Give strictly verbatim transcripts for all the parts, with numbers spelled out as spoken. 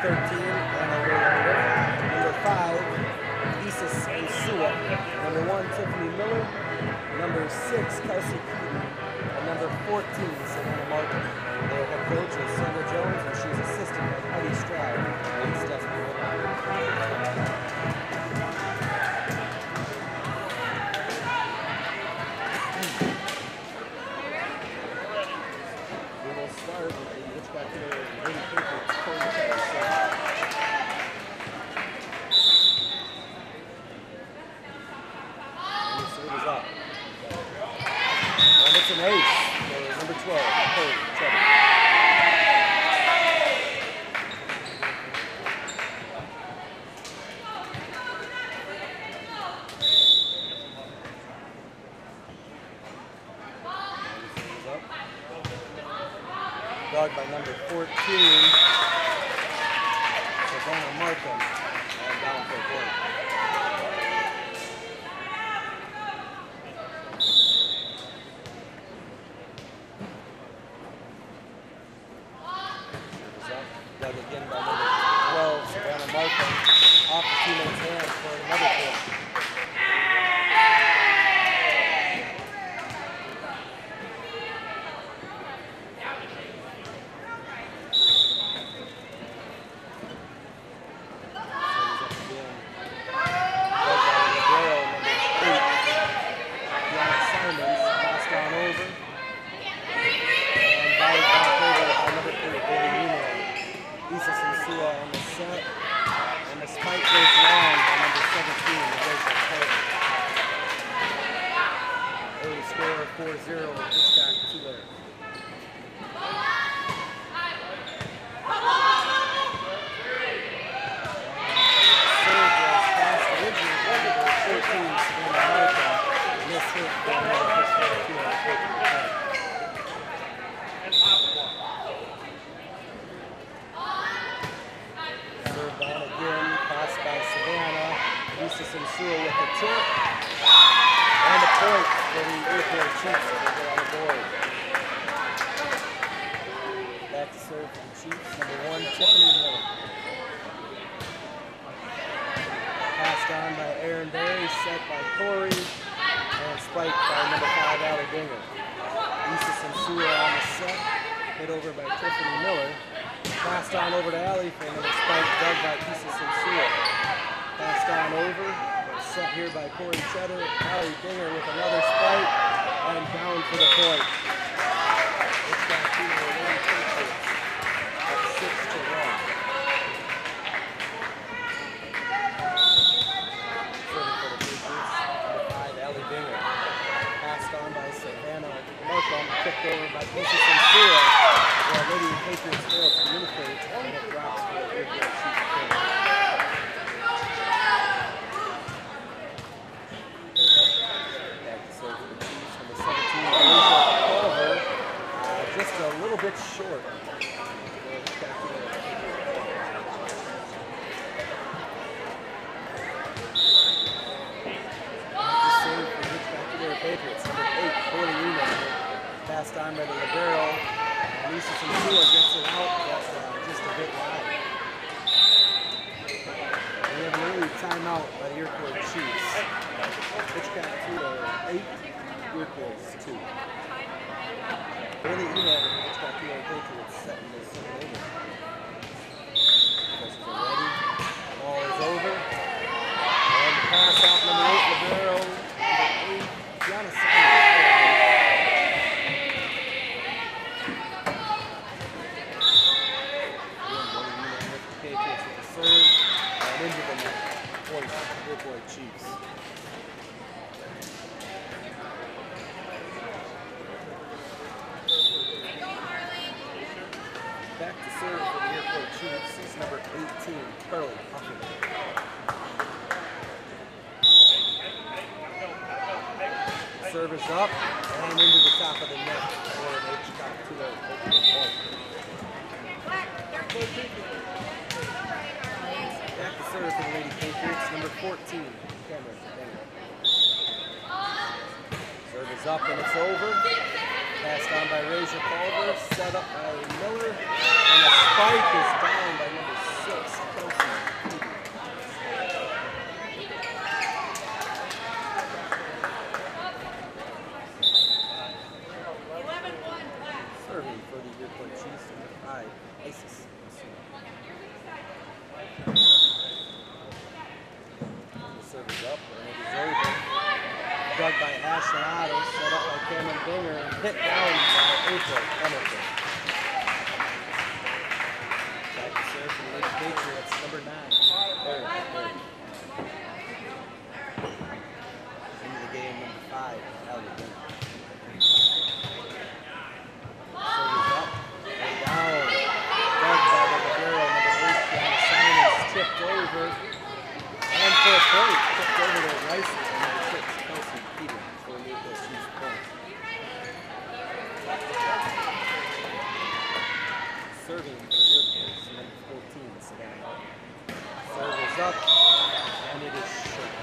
thirteen, Anna Williams. Number five, Isis Insua. Number one, Tiffany Miller. Number six, Kelsey Keaton. And number fourteen, Savannah Martin. Their head coach is Sandra Jones, and she's assisted by Heidi Stroud and Stephanie Woodline. We will start with the Hitchcock-Tulare Patriots coach. And the serve is up. And it's an ace for number twelve, Cole Trevor. Dog by number fourteen, Savannah Markham, and down for a point. Dug again by number twelve, Savannah Markham, off the teammate's hand for another point. four zero Hitchcock-Tulare. Serve was passed originally over the fourteen Savannah Markham, and this hit for another Hitchcock-Tulare Patriots. Served on again, passed by Savannah. Lisa Simsua with the tip. And a point for the Iroquois Chiefs as they go on the board. Back to serve for the Chiefs. Number one, Tiffany Miller. Passed on by Aaron Berry, set by Corey, and spiked by number five, Allie Dinger. Lisa Simsua on the set, hit over by Tiffany Miller. Passed on over to Allie for another spike, dug by Lisa Simsua. Passed on over. Set here by Corey Cheddar, Allie Dinger with another spike, and down for the point. It's got two more Lady Patriots at six to one. Serving for the Patriots, number five, Allie Dinger. Passed on by Savannah Markham, kicked over by Lisa Simsua. While Lady Patriots fail to communicate, and it drops for the Iroquois Chiefs. A little bit short. Patriots, number eight, Corey Luna, passed on by the libero. Lisa Simsua gets it out, but uh, just a bit wide. And we have an early timeout by the Iroquois Chiefs. Hitchcock-Tulare eight, Iroquois two. Early email to the Hitchcock-Tulare Patriots setting this thing over. Coaches are ready. Ball is over. And the pass off number eight, libero. Number eight, Gianna Simon. Patriots with the serve. And into the net. Point for the Iroquois Chiefs. Back to serve for the Iroquois Chiefs is number eighteen, Carly Huffman. Serve is up and into the top of the net for an Hitchcock-Tulare Patriots. Back to serve for the Lady Patriots, number fourteen, Cameron Daniel. Serve is up and it's over. Passed on by Raja Culver, set up by Miller, and a spike is down by number six. ISIS. The serve is up, and it is over. Dug by Ashley, set up by Cameron Dinger, and hit down by April Hamilton. Back to serve for the Lady Patriots, number nine. Third, third. Into the game, number five, Allie Dinger. Serve is up, and down. Dug by the girl, number eight, Kiana Simons, tipped over. And for a point, tipped over to Rice, and number six, Kelsey Peter, for an April Chiefs point. Serving for the Iroquois, number fourteen, Savannah. Serve is up, and it is short.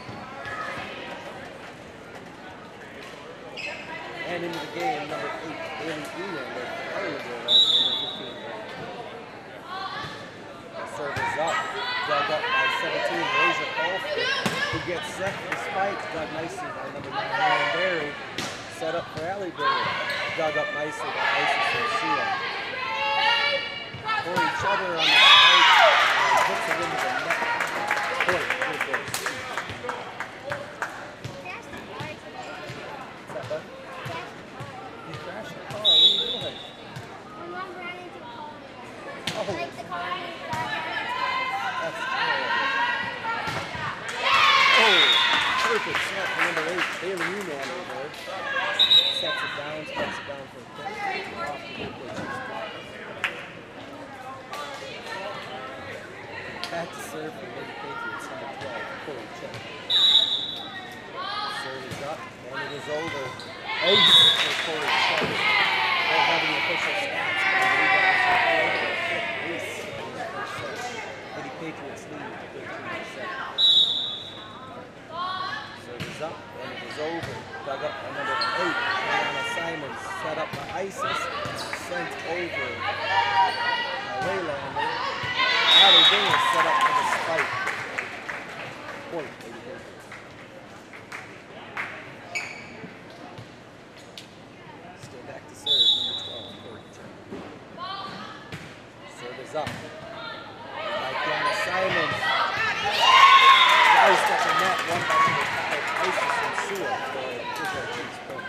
And into the game, number eight, Bailey Elander, for Iroquois, number fifteen. The serve is up, dug up by seventeen, Raja Alford, who gets set for the spike, dug nicely by number nine, Aaron Berry. Set up for Allie Berry, dug up nicely by Isis and Sheila. For each other on the spike, and puts it into the net. Point, good goal. What's that, bud? You crashed the car, what are you doing? My mom ran into the car. Oh. Like the car and That's terrible. Oh, perfect snap for number eight, Bailey Newman over there. Sets it down, sets it down for a point. Off the Iroquois Chiefs block. Back to serve for the Lady Patriots, number twelve, Corey Check. Serve is up, and it is over. Ace for Corey Check. Don't have any official stats, but I believe that was a ace in his first set. Lady Patriots lead thirteen percent. Serve is up, and it is over. Dug up by number eight, Diana Simons, set up by Isis, sent over by Waylander. Allie Dinger set up for the spike. Point, Lady Patriots. Still back to serve, number twelve, Corey Check. Serve is up. By Diana Simons. Nice at the net, one by number five, Isis and Sua for a Iroquois Chiefs point.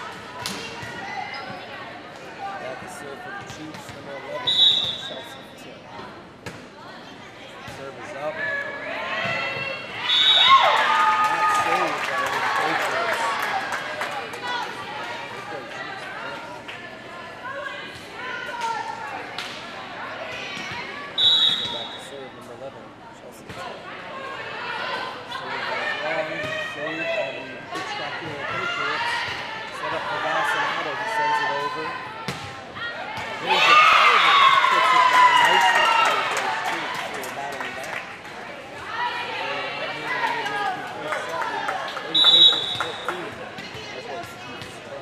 Back to serve for the Chiefs, number eleven, Chelsea Tip. Serve is up. Not saved by the Patriots. Iroquois Chiefs point. Back to serve, number eleven, Chelsea Tip. Serve goes long, saved by the Hitchcock-Tulare Patriots. Set up for Vassalado, he sends it over. Raise it over, puts it down nicely for the Iroquois Chiefs, who are battling back. Lady Patriots fourteen, Iroquois Chiefs ten.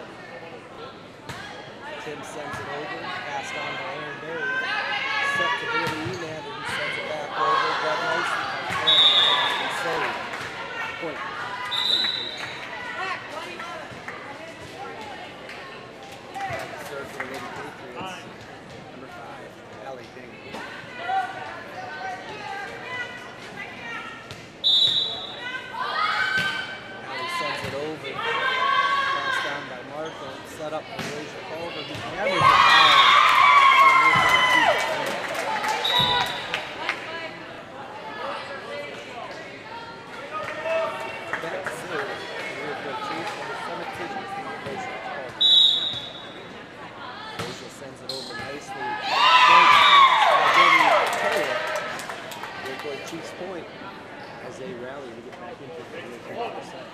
Tim sends it over, passed on by Aaron Berry. Set to Bailey Elander, who sends it back over, dug nicely by Tim, and saved. Point. Lady Patriots. Serve for the Lady Patriots. Number five, Allie Dinger. Allie sends it over. Passed down by Martha. Set up for Raja Culver, who hammers it down. For an Iroquois Chiefs point. Back to serve for the Iroquois Chiefs, number seventeen, Raja Culver. Raja sends it over nicely. Point pass by Jenny Taylor. Iroquois Chiefs point as they rally to get back into the Iroquois percent.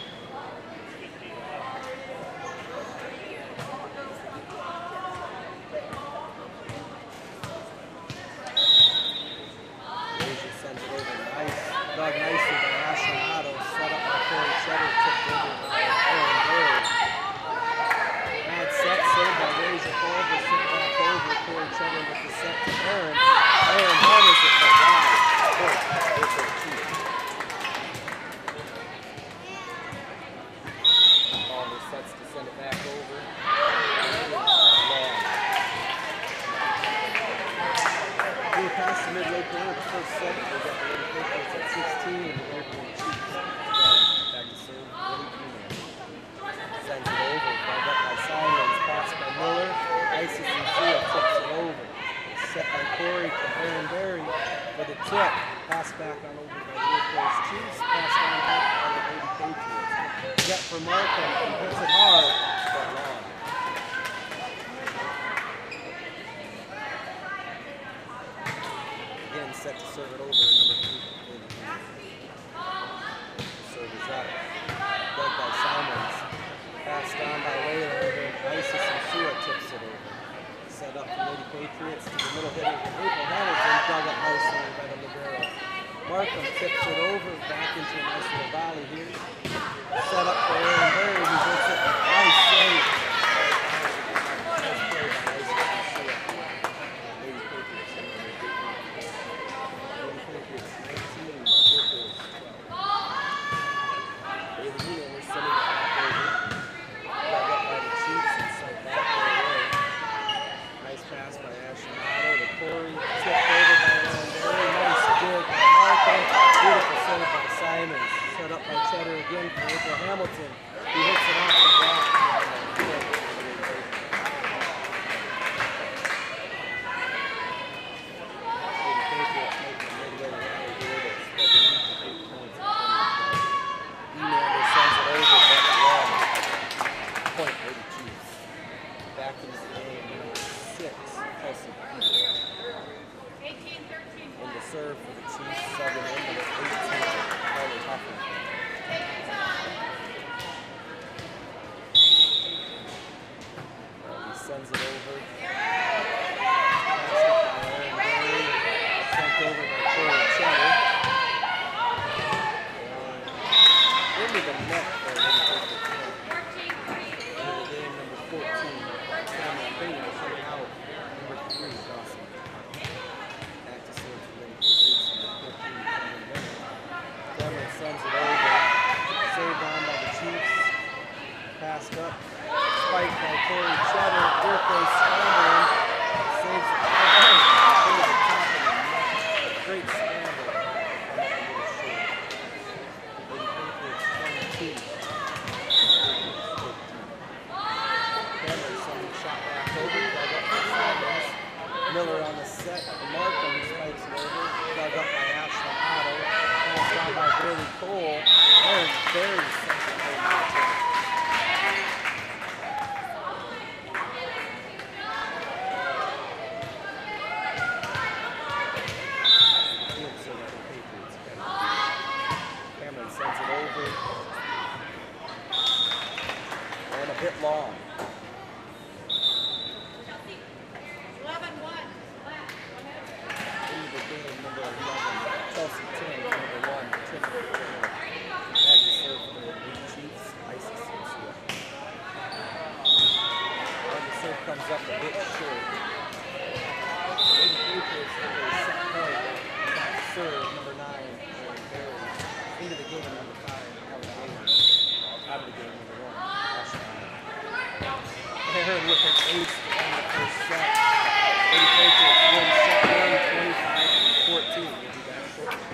Raja sends it over nice. Dug nicely by Ashley, set up by Corey Cheddar, tipped over by Aaron Berry. Bad set, saved by Raja Culver, sent back over. Corey Cheddar with the set to Aaron. Aaron hammers it, but wide. Point, Iroquois Chiefs. Culver sets to send it back over. Long. past the midway point of the first set. We got the Lady Patriots at sixteen and the Iroquois Chiefs. Back to serve, Lady Female. Sends it over, dug up by Simons, passed by Miller. Isis and Shua tips it over. Set by Corey to Aaron Berry for the tip. Pass back on over by the Iroquois Chiefs. Pass on back by the Lady Patriots. Get for Markham, he hits it hard, but long. Again, set to serve it over, number three. Serve is up. Dug by Simons. Passed on by Layla, and Isis and Shua tips it over. Set up for Lady Patriots to the middle hitter from April Hamilton, dug up nicely by the libero. Markham tips it over, back into a nice little volley here. Set up for Aaron Berry, who hits it. Nice save. Nice play by Isis and Shua. Lady Patriots. Lady Patriots nineteen, Iroquois twelve. Lady Union is sending it back over. Dug up by the Chiefs and sent back their way. Nice pass by Ashley to Corey. Tipped over by Aaron Berry. Nice dig by Markham. Beautiful save by Simons. Set up by Cheddar again for April Hamilton. He hits it off the block. Lady Patriots make the midway rally here to spread the lead to eight points. Emander sends it over, but long. Point Lady Chiefs. Back into the game, number six, Kelsey Peter. In the serve for the Chiefs, subbing in number eighteen, Carly Huffman. He sends it over. Passed up by Aaron Berry. Sent over by Corey Cheddar. And into the net for Lady Patriots. Into the game, number fourteen, Cameron Bader coming out. Number three, Dawson. Back to serve for Lady Patriots, number fourteen, Cameron Bader. Cameron sends it over. Saved on by the Chiefs. Passed up. Spiked by Corey Cheddar. Iroquois scrambling. Saves it. Into the top of the net. Great scramble. Back a little short. Lady Patriots twenty-two. Cameron sending the shot back over. Dug up by Simons. Miller on the set. Markham spikes it over. Dug up by Ashley Otto. Passed on by Bailey Cole. Aaron Berry sends it over. Cameron sends it over. And a bit long. Into the game, number eleven, Chelsea ten, number one, Tiffany Miller. Back to serve for the Lady Chiefs, Isis and Shua. And the serve comes up a bit short. Lady Patriots with a set point. Back to serve, number nine, Aaron Berry. Into the game, number five, out of the game. Out of the game, number one, Ashley. Aaron with an ace to end the first set. Lady Patriots win set one, twenty-five to fourteen. We'll be back shortly.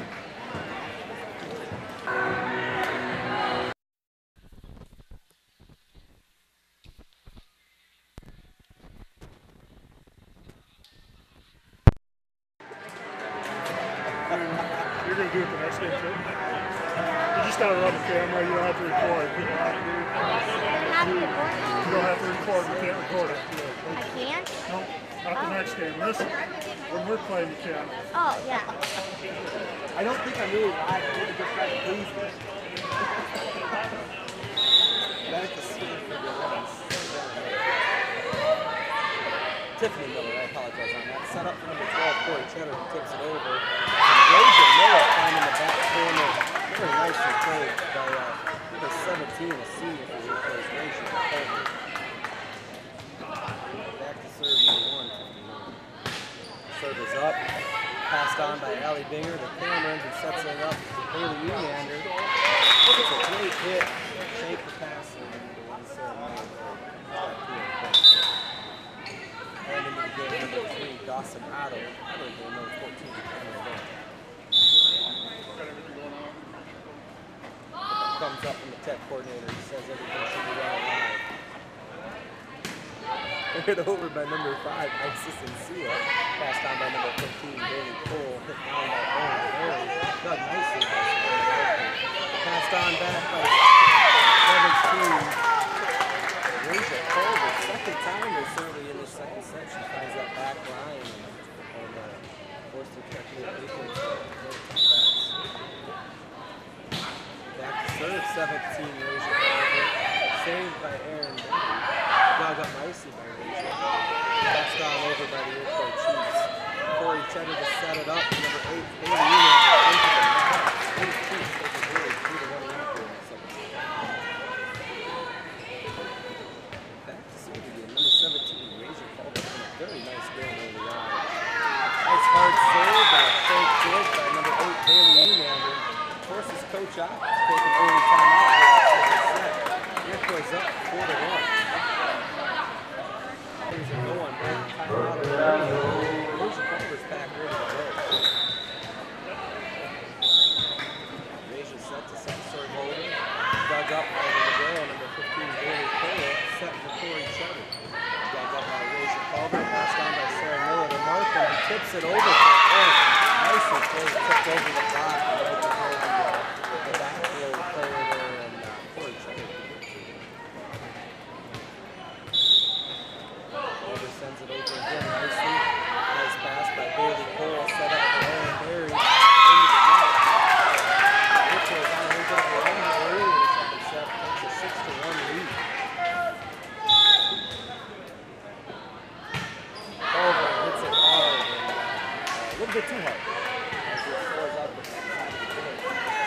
You're going to do it the next game, too? You just got to run the camera. You don't have to record. You don't have to Have to record? You don't have to record. You can't record it. I can't? No, not the next game. Listen, when we're playing, you can. Oh, yeah. I don't think I'm really live. I need to get back to please me. Back to serve for the eleven. Tiffany Miller, I apologize on that. Set up for number twelve, Corey Cheddar, who tips it over. And Rosa Miller finding the back corner. Very nicely played by uh, number seventeen, a senior for the Iroquois Nation. Back to serve number one, Tiffany Miller. Serve is up. Passed on by Allie Binger to Cameron, who sets it up for Haley Emander. It's a great hit. Shape the pass and the one set. And into the game number three, Dawson Otto. Otto game number fourteen. Comes up from the tech coordinator. He says everything should be running live. Hit over by number five, Isis and Sia. Passed on by number fifteen, Bailey Cole. Hit down by Owen Barry. Dug nicely by Savannah. Passed on back by seventeen. Rasia Cole, the second time or certainly in the second set, she finds that back line and, and uh, forced to check the Patriots to really tough backs. Back to serve, seventeen, Rasia Cole. Saved by Aaron Bailey. Dug up nicely by Rasia. Passed on over by the Iroquois Chiefs. Corey Cheddar to set it up. Number eight, Bailey Union into the net. Eight Chiefs take a really two to one lead here in the second set. Back to serve again. Number seventeen, Rasia Cole. A very nice game early on. Nice hard serve by Frank George by number eight, Bailey Union. Forces coach out to take an early timeout here in the second set. Iroquois up four to one. Things are going. Early timeout already. Rasia Culver's back ready to go. Rasia set to set serve over. Dug up by the Madero, number fifteen, Bailey Cole. Set for Corey Cheddar. Dug up by Rasia Culver. Passed on by Sarah Miller to Markham. He tips it over for a point. Nicely played. Tipped over the block. The back row player there and uh, Corey Cheddar. Over sends it over again nicely. Nice pass by Bailey Cole. Set up for Aaron Berry. Into the net. Mitchell is on a little bit of a run here early in the second set. Takes a six to one lead. Culver hits it hard and uh, a little bit too hard. As it scores up the side of the court.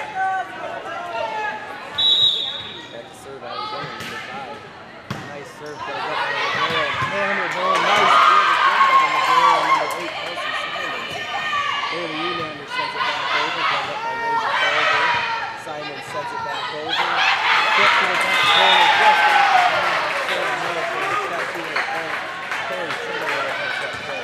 Back to serve out of the game, number five. Nice serve, dug up by Madero. Hammered home, nice serve again by the Madero, number eight, Kelsey Simons. Bailey Ulander sends it back over, dug up by Rasia Culver. Simons sends it back over. Flip to the back corner, just after Sarah Miller for hits that two in the point. Corey Cheddar has that play.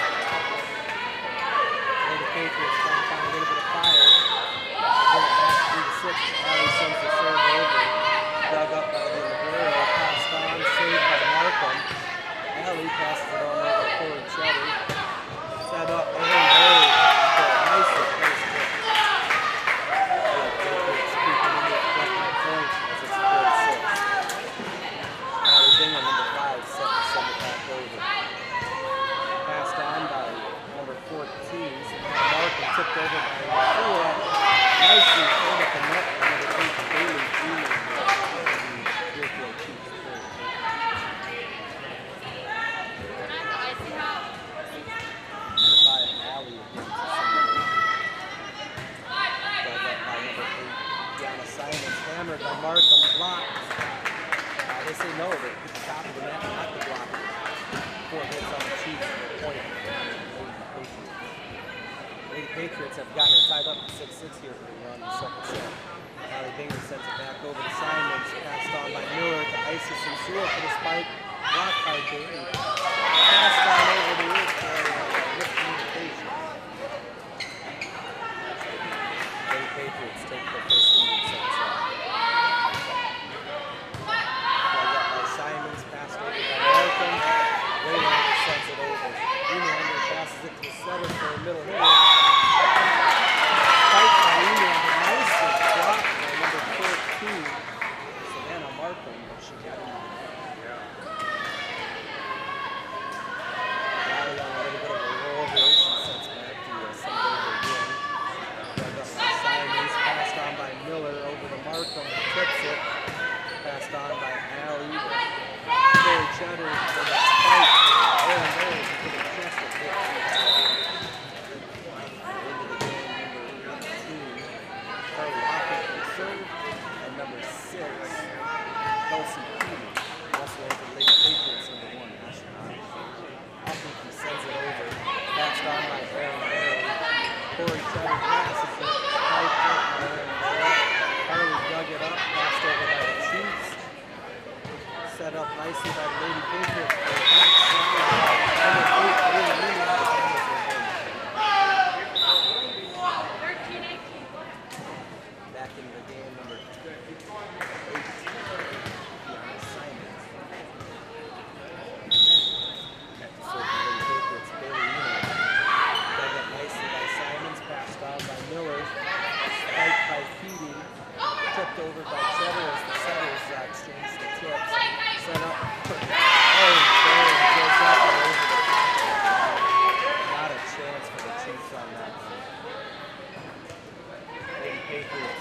The Patriots trying to find a little bit of fire. Get it back three to six. Allie sends the serve over. Dug up by the Madero. Passed on, saved by Markham. Allie passes it on over to Corey Cheddar. Set up, Aaron Berry. Nicely placed kick. The Patriots creeping into it, front by point as it's four to six. Allie Bingham, number five, set to send it back over. Passed on by number fourteen. Markham tipped over by Iroquois. Nicely played at the net by number eight, Bailey Junior Iroquois Chiefs. Number five, Allie again to center. Dug up by number eight, Deanna Simons. Hammered by Markham, blocked. Uh, they say no, they hit the top of the net, not the block. Four hits on the Chiefs for a point. The Patriots have gotten it tied up to six six here for the run in the second set. Allie Bingham sends it back over to Simons. Passed on by Miller to Isis and Sewell for the spike. Blocked by Bailey. Passed on over to Iroquois with communication. The Patriots take the first lead in the second set. Dug up by Simons. Passed over by Markham. Waylander sends it over. Uniander passes it to the setter for a middle hitter. Fight by Uniander, nicely blocked by number fourteen, Savannah Markham, but she got him. Allie on a little bit of a roll here. She sets back to uh, send it over again. Dug up by Simons, passed on by Miller over to Markham, tips it. Passed on by Allie. Corey Cheddar for the spike. Aaron Berry for the chest of hit. Into the game, number eighteen, Carly Hoppy for the serve, and number six, Kelsey Peter. Also has the late Patriots, number one, Ashley Hoppy. Hoppy sends it over, passed on by Aaron Berry. Corey Cheddar passes it, spiked it by Aaron Berry. Carly dug it up, passed over by the Chiefs. Set up nicely by the Lady Patriots for a backside. Number eight,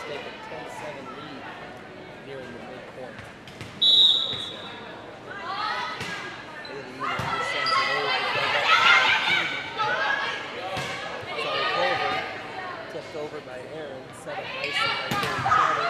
take a ten seven lead nearing the midpoint of the second set. Haley Uno sends it over, dug up by Phoebe. Sorry, Culver, tipped over by Aaron, set up nicely by Carrie Chatter.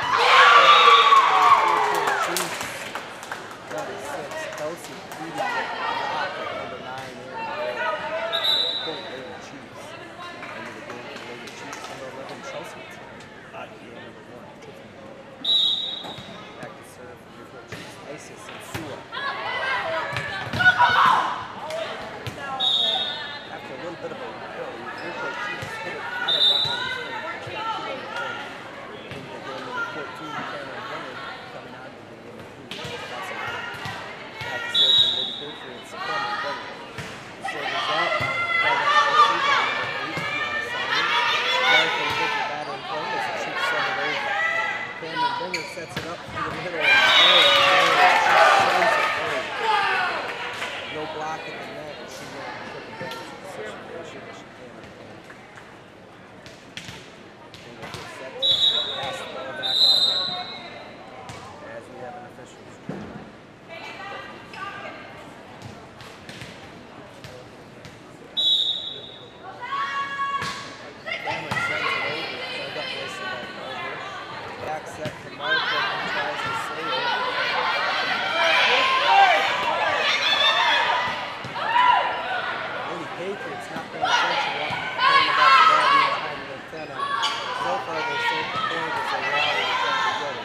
Six, Kelsey Phoebe with the block at number nine, Aaron Gray. Point Lady Chiefs. End of the game for Lady Chiefs. Number eleven, Chelsea. Odd game number one, Tiffany. Back to serve for Newport Chiefs, Isis and Sua. After a little bit of a go, Newport Chiefs hit it out of behind from Hitchcock-Tulare Patriots. Into the game number fourteen, Cameron Bennett coming out of the game number two. That's it. Back to serve for Lady Patriots, Cameron Bennett. Serve is out. Right up to the number eight, on assignment. Jonathan Bigger batter in play as the Chiefs send it over. Cameron Bennett sets it up through the middle. Oh, oh, no block at the net, and she went and took advantage of the situation that she came in. They will get set to pass the ball back on as we have an official. Cameron sends it over, dug up this by Culver. Back set to Markham, who tries to save it. Lady Patriots not paying attention to what playing about the ball being behind the antenna. So far they saved the point as they rally to come together.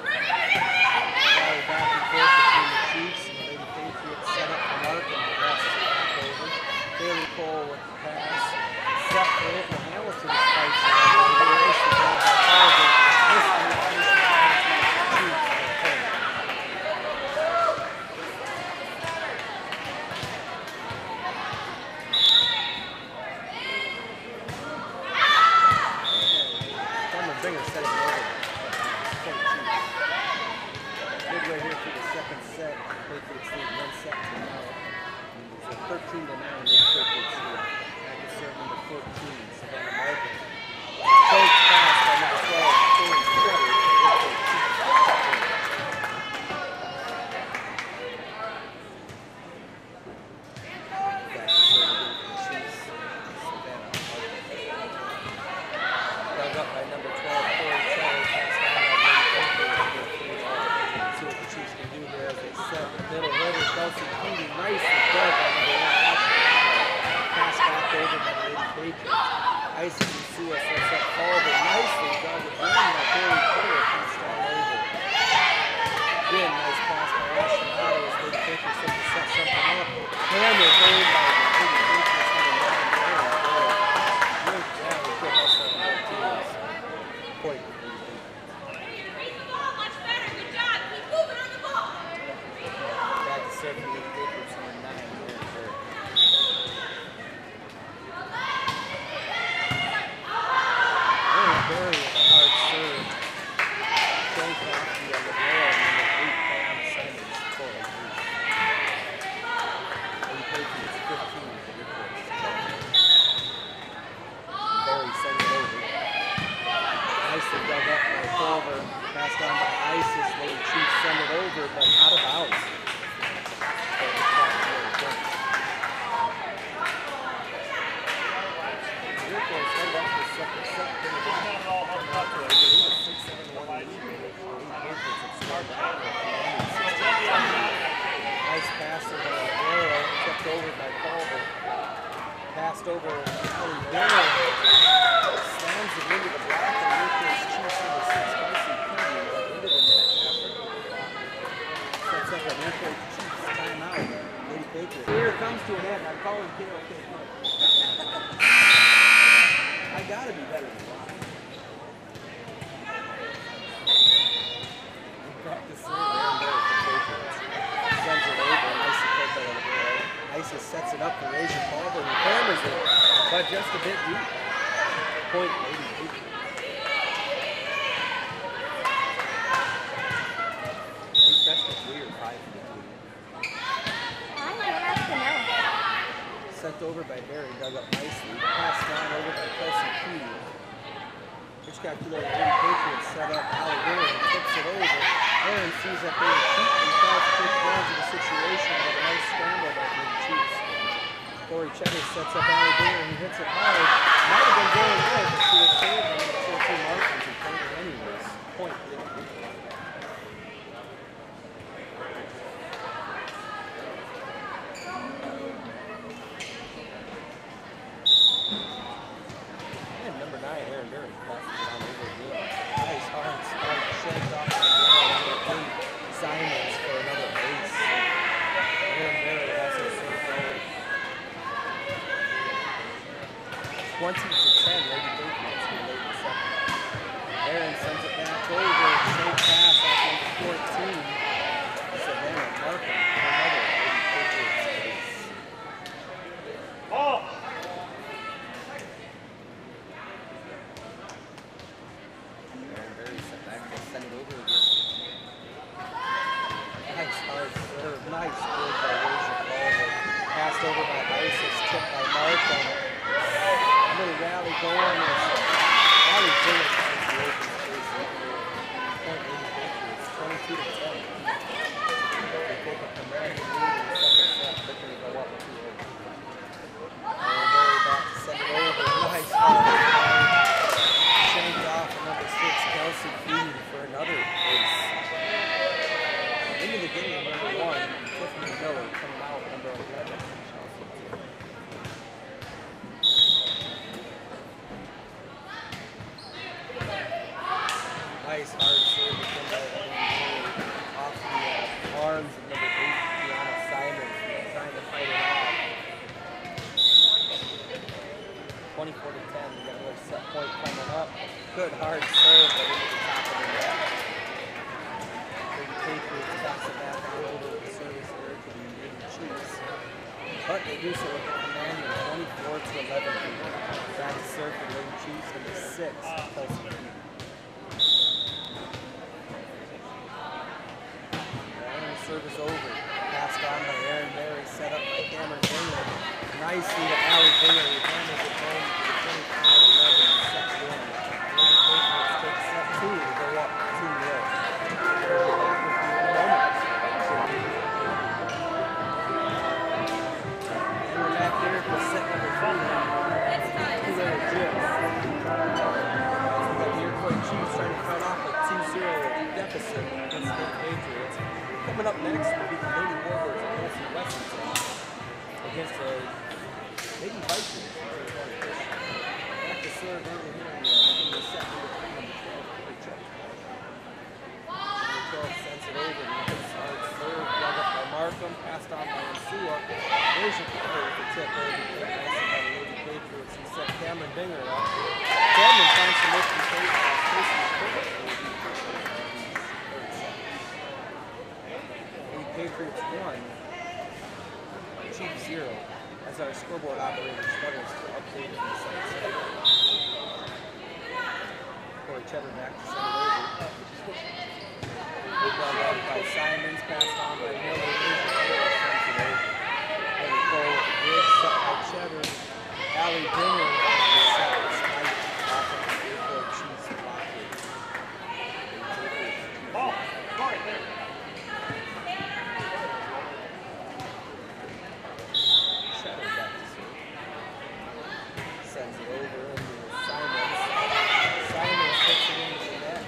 Rally back and forth between the Chiefs and the Lady Patriots set up for Markham. The rest is back over. Bailey Cole with the pass. Set for it, and Hamilton spikes it up. They race the ball by Culver. Missed the Chiefs and the point. Bringer set it over. Point Chiefs. Midway here through the second set, Patriots lead one set to now. So thirteen to nine, this Patriots lead. Back to serve number fourteen, Savannah Markham. Chokes pass by number twelve, Corey Sutter. Back to serve again for the Chiefs, Savannah Markham. Dug up by number twelve, Corey Sutter. Pass down by Lady Patriots. See what the Chiefs can do here as they set the middle hitter. Kelsey Phoebe nicely dug by number one. Pass back over by the Lady Patriots. Isis and Sua sets up Culver. Nicely dug again by Corey Sutter. Pass down over. Again, nice pass by Ashtonado as Lady Patriots look to set something up. Hammer home by the Lady Patriots number nine. Good job. Good hustle on both teams. Point. Back to serve for the Patriots number nine. Aaron Berry with a hard serve. Joe Coffey on the blower, number eight play on assignment. Corey Bruce. Lady Patriots fifteen for the Patriots. Berry sends it over. Nicely dug up by Culver. Passed on by Isis. Lady Chiefs send it over, but out of bounds. Iroquois started off the second set. They were coming out to a six seven one lead. Nice pass over Aguero, tipped over by Culver. Passed over Allie Miller. Slams it into the block, and Iroquois Chiefs number six, Kelsey Phoebe, into the net after the block. Sets up an Iroquois Chiefs timeout. Lady Patriots. Here comes to an end. I'm calling K O K. I gotta be better than block. Practice serve, Aaron Berry for Patriots. Sends it over, nicely played by Aguero. Isis sets it up for Asia Culver, who hammers it, but just a bit deep. Point Lady Patriots. Is he best of three or five for the team? I don't have to know. Sent over by Berry, dug up nicely. Passed down over by Kelsey Phoebe. Hitchcock-Tulare Patriots set up Allie Dinger and tips it over. Aaron sees that they were cheating and tries to take advantage of the situation, but a nice scramble by the Chiefs. Corey Cheddar sets up Allie Dinger and he hits it hard. Might have been going well, but she was saved by the fourteen Martins and pointed anyways. Point. twenty to ten, Lady Patriots in the late second. Aaron sends it back over, straight pass off number fourteen. Savannah Markham, another Lady Patriots ace. Oh! Aaron Berry sent back to send it over again. Nice hard serve, nice good by Asia Culver. Passed over by Isis, tipped by Markham. Little rally going as Allie Dinger finds the open space. Point Lady Patriots, twenty-two to ten. They take a commanding lead in the second set, looking to go up two oh. And Barry back to send it over. Nice hard shanked off at number six, Kelsey Feed for another ace. Into the game, number one, Tiffany Miller coming out, number eleven. Nice hard serve by off the uh, arms of number eight, Deanna Simon, trying to fight it off. twenty-four to ten, we got another set point coming up. Good hard serve, but into the top of the net. Lady Patriots toss it back on over the service there to the Lady Chiefs. But they do so with a commanding twenty-four to eleven. Back to serve for the Lady Chiefs, number six, Kelsey Feed. Service over, passed on by Aaron Berry, set up by Cameron Dinger. Nicely to Allie Dinger, who handles it home to the twenty-five eleven set one. Lady Patriots take set two to go up two nil. We'll be back with you in a moment. And we're back here for set number three. Tulare Patriots. We got the Iroquois Chiefs trying to cut off a two zero deficit against the Patriots. Coming up next will be the Lady Warriors of Nancy Westington against the Lady Vikings. Back to serve early here in the set number twelve. Number twelve sends it over. Nice hard serve, dug up by Markham, passed on by Insua. There's your cover with the tip over the nice by the Lady Patriots. He set Cameron Dinger up. Cameron finds some open space. Patriots one, Chiefs zero, as our scoreboard operator struggles to update in the second set. Corey Cheddar back to send it over. Good ball out by Simons, passed on by Miller. Here's the Taylor, sends it over. Lady Cole with the bridge, set by Cheddar. Allie Dinger set the spike off of the Iroquois Chiefs blockade. Oh, sorry, there. Sends it over into Simons. Simons puts it into the net.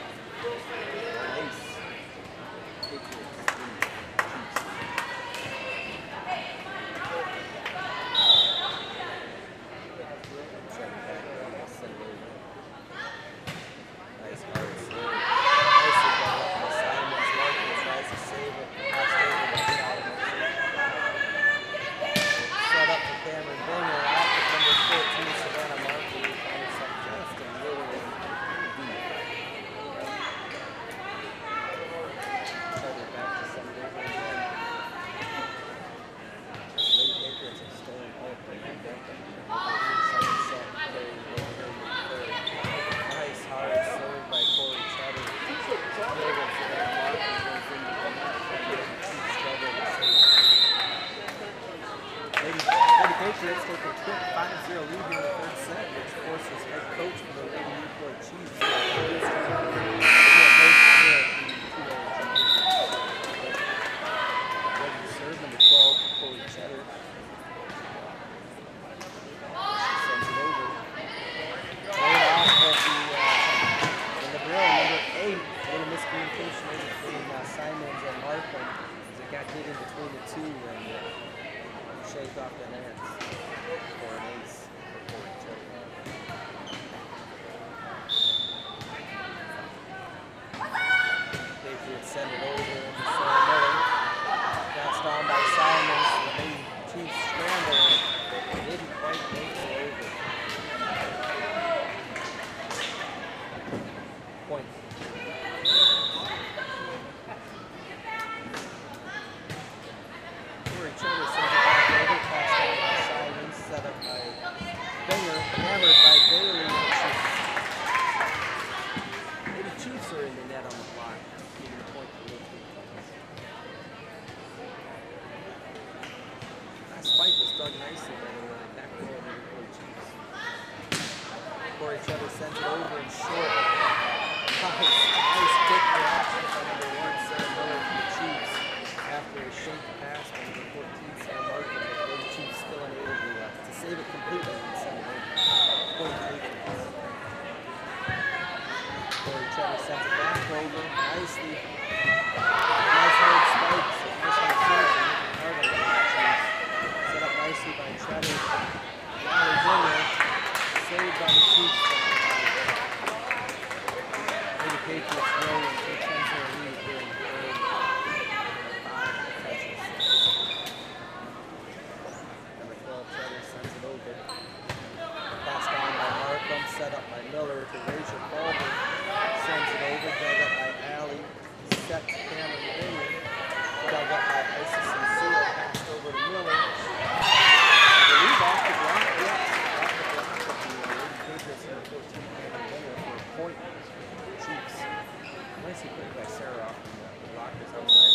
Ace. Patriots three, Chiefs. Bailey, which is Lady Chiefs are in the net on the block. Giving the point to Lady Chiefs. That spike was dug nicely by the uh, back row of the Lady Chiefs. Corey Cheddar sends it over and short. Nice, nice quick reaction by number one, Sarah Miller for the Chiefs. After a shanked pass by number fourteen, Sarah Markham, but the Lady Chiefs still unable to, uh, to save it completely and send it over. Point Patriots. Corey Cheddar sends it back over nicely. Nice hard spikes. Nice hard surgery. Hard on the Chiefs. Set up nicely by Cheddar. Allie Dinger. Saved by the Chiefs. Lady Patriots roll and take ten to a lead here in the third. Five touches. Number twelve, Cheddar sends it over. Passed on by Markham, set up by Miller to Rachel Culver. Sends it over, dug up by Allie. Set to Cameron Dinger. Dug up by Isis and Sewell. Passed over to Miller. I believe off the block, yes. Off the block of the Lady Patriots number fourteen, Cameron Dinger for a point. Chiefs. Nicely played by Sarah off the, uh, the blockers outside.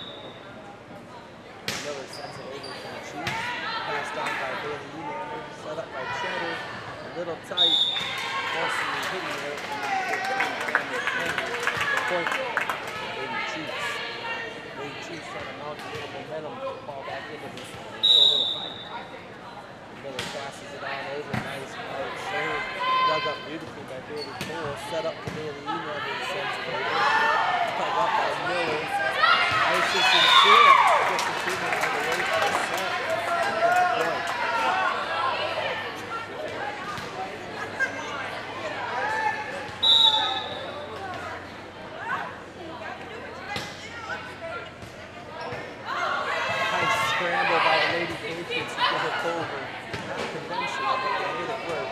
Miller sends it over to the Chiefs. Passed on by Bailey Emander. Set up by Cheddar. A little tight. Forcing the hitting rate from the fourteen. Point. Lady Chiefs. Lady Chiefs trying to mount a little momentum to fall back into this one. Show a little fight. Miller passes it on over. Nice hard serve. Dug up beautifully by Bailey Cole. Set up to Bailey Emander and sends it over. Dug up by Miller. Isis and Sewell. Just a two minutes on the way for the set. Get the point. Nice scramble by the Lady Patriots to get it over. Not conventional, but they made it work.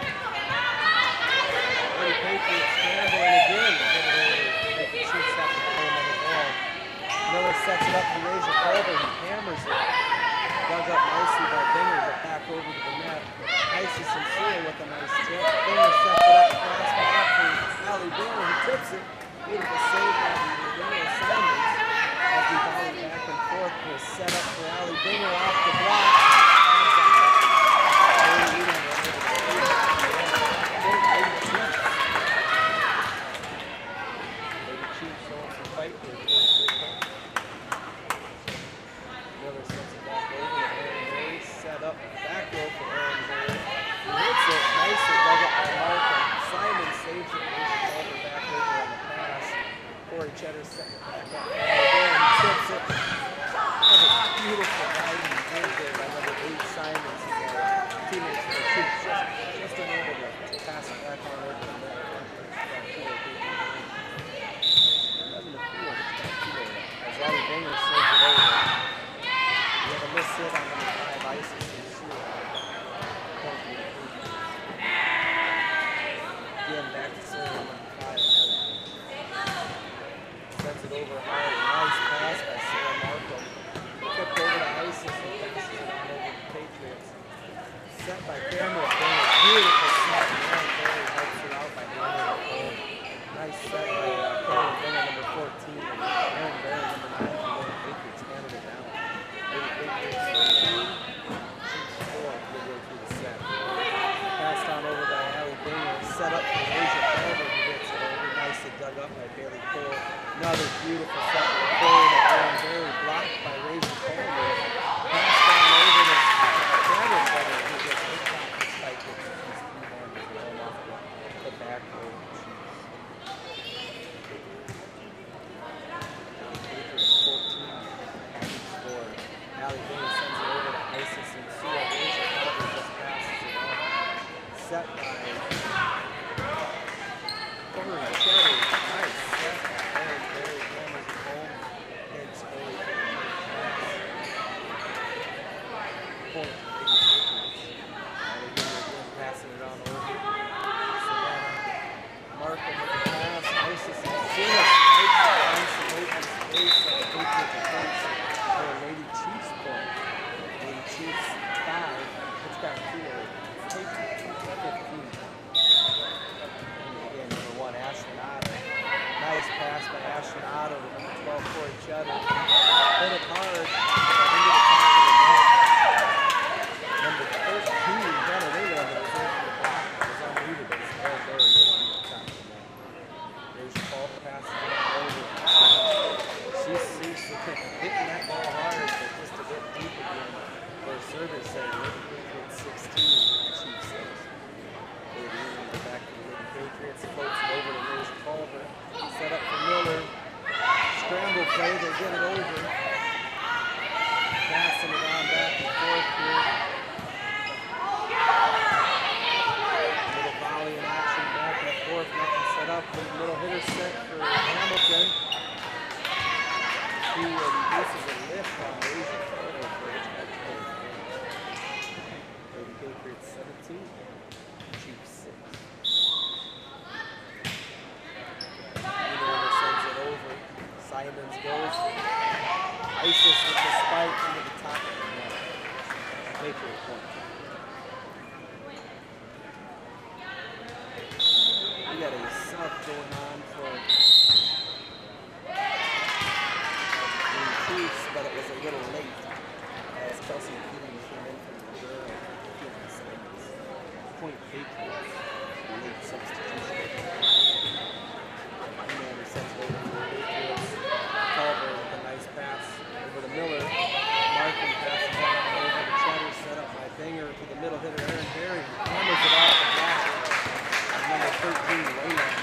Lady Patriots scrambling again to get it over. Make the Chiefs have to play another ball. Miller sets it up to Rachel Culver. He hammers it. Dug up nicely by Dinger, but back over to the net. Isis and Sewell with a nice trip. Dinger sets it up across back for Allie Dinger, who tips it. Beautiful save by the Dinger Simons. As we volley back and forth, was set up for Allie Dinger off the block. Miller sets it back over to Aaron Berry. Set up back row for Aaron Berry. He hits it nicely, dug up by Markham. Simon saves it, pushes over back over on the pass. Corey Cheddar setting it back up. Aaron Berry tips it. That was beautiful riding right there by number eight Simon. His uh, teammates for the Chiefs just, just unable to, to pass it back on over the net. eleven to four, as Allie Dinger saves it over. We have a miss hit on number five, Isis and Sewell. Again, back to Sarah, number five, Allie. Sends it over hard. Nice pass by Sarah Markham. Tipped over to Isis and passes it on over to Patriots. Set by Cameron Dinger. Beautiful set. Aaron Berry helps her out by handing it home. Nice set by uh, Cameron Dinger, number fourteen. And Aaron Berry, number nine, for the Patriots, handed it down. Patriots thirteen, Chiefs four, midway through the set. Passed on over by Allie Dinger, set up for Rachel Culver, who gets it over. Nicely dug up by Bailey Cole. Another beautiful set with Cole and Aaron Berry, blocked by Rachel Culver. Passed on over to Cameron Dinger, who gets hit off the spike with his two hands as they home off the, the back row of the Chiefs. Patriots fourteen, Chiefs four. Allie Dinger sends it over to Isis and Sewell. Rachel Culver just passes it on. Set by Corey Cheddar. Nice set by Aaron Berry. Hammers it home. Hits early for the pass. Point to Lady Patriots. Allie Dinger again passing it on over. Savannah Markham with the pass. Isis and Sewell spikes it. Finds some open space on the Patriot defense for a Lady Chiefs point. Lady Chiefs five. Hitchcock-Tulare Patriots fifteen. Cheddar. Hit it hard, but into the top of the net. Number thirteen, got it in there, but it was over the block. It was unmuted, but it's all there and just into the top of the net. There's your ball pass over. She sees the hitting that ball hard, but just a bit deep again. Their service said Lady Patriots sixteen, Chiefs six. They lean on the back of the Lady Patriots, floats it over to Rose Culver. Set up for Miller. Scramble play, they get it over. Passing it on back and forth here. Little volley in action, back and forth, nothing set up. The little hitter set for Hamilton. She reduces a lift on Asia Photo for Hitchcock-Tulare. Lady Patriots seventeen, Chiefs six. Either sends it over. Simons goes. Isis with the spike into the top of the net. Patriot point. We got a sub going on for the Chiefs, but it was a little late as Kelsey Keating came in from the girl and Simons. Point Patriots. Late substitution. Commander sends it over to the Patriots. Culver with a nice pass over to Miller. Markin passes on over to Cheddar, set up by Binger to the middle hitter, Aaron Berry. Hammers it off the block. And number thirteen, Wayland.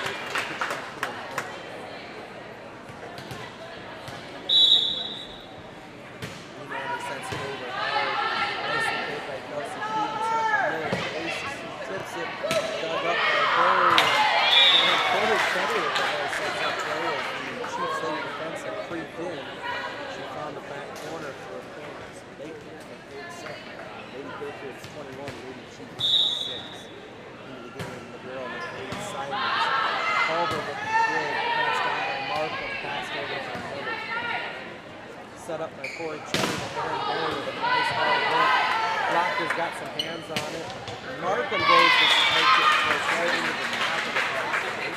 Commander sends it over hard. Nicely played by Kelsey Keating, set up by Miller to Aces. He trips it, dug up by Berry. And Porter Cheddar with the ball sets up play as the Chiefs Lady defense had creeped in. She found the back corner for a point. It's late in the third set. Lady Patriots twenty-one, Lady Chiefs six. Into the game, the girl with eight Simons. Culver with the throw, passed down by Markham, passed over by Miller. Set up by Corey Cheddar to Aaron Berry with a nice hard hit. Blocker's got some hands on it. Markham goes to make it goes right into the top of the block.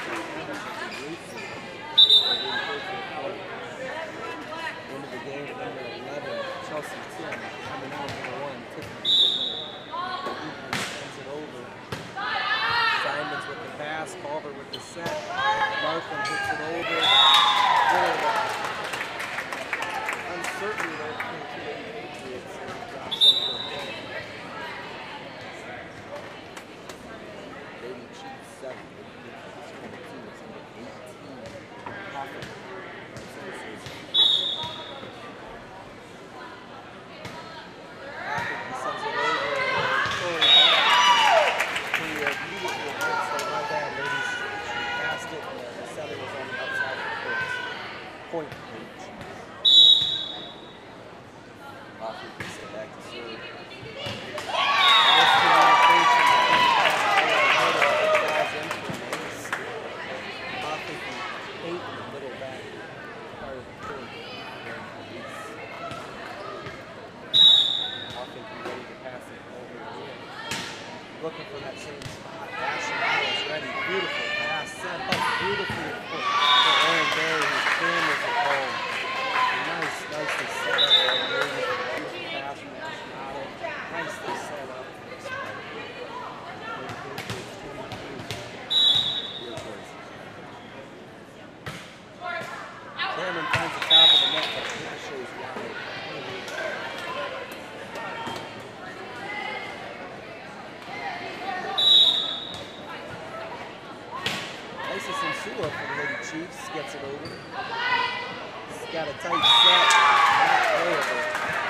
Into the game, number eleven, Chelsea ten, coming out number one, Tiffany sends it over. Simons with the pass, Culver with the set. Markham hits it over. Really uh, uncertain there between two Lady Patriots and drops into the game. Lady Chiefs seven, Lady Patriots twenty-two, it's number eighteen. Hoffman. Point H. Off you can sit back to serve. And this communication between the pass and the middle of it falls into an ace. Off of the eight in the middle back part of the court. Off of the ready to pass it over again. Looking for that same spot. Dashing out is ready. Beautiful pass. Set up beautifully for Aaron Berry, who cameras it home. Nice, nicely set up right there with a beautiful pass from Astronaut. Nicely set up. Cameron finds the top of the net, but it shows wide. Isis and Sula for the Lady Chiefs gets it over. He's got a tight set, not playable.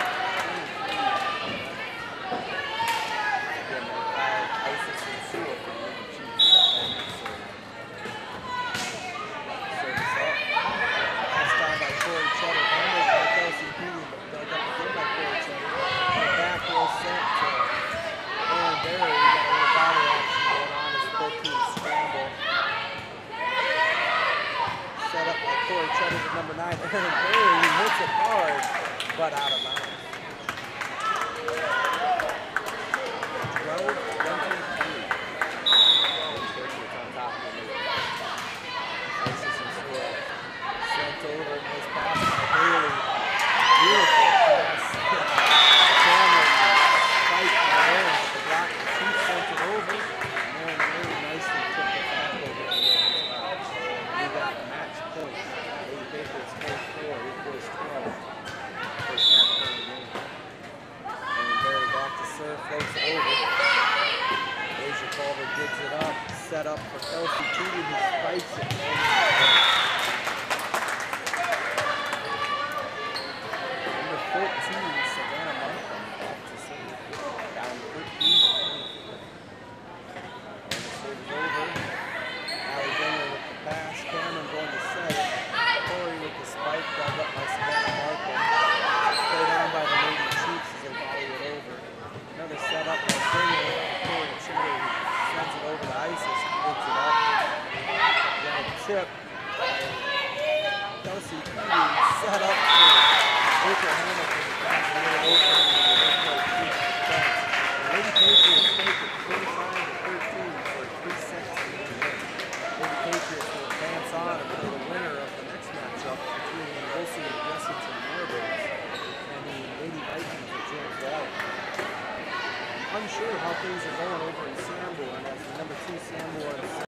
Again, they fouled Isis and Sula for the Lady Chiefs. Service up. Passed down by Corey Cheddar. Handled by Kelsey Keating, but dug up again by Corey Cheddar. The back row set to Aaron Berry. We got a little body action going on as both teams scramble. Set up by Corey Cheddar with number nine, Aaron Berry. He hits it hard, but out of bounds. twelve twenty-three. Patriots on top of the lead. Isis and Sewell sent over his pass by Berry. Over gives it up. Set up for Kelsey Peter, who spikes it. Number fourteen, Savannah Markham, back to serve. Down thirteen to twenty-four. Serves over. Allie Dinger with the pass. Cameron going to set it. Corey with the spike. Dug up by Savannah Markham. Play down by the Lady Chiefs as they volley it over. Another set up by Dinger. Corey Chitter sends it over to Isis. Picks it up. Then a tip. Kelsey Peter set up for Baker Hamilton. That's a little open in the Iroquois Chiefs defense. The Lady Patriots take it twenty-five to thirteen for three seconds to go. Lady Patriots will advance on and play the winner of the next matchup between the Wilson and Jessington Mariners and the Lady Vikings of James Valley. I'm unsure how things are going over in Sanborn as the number two Sanborn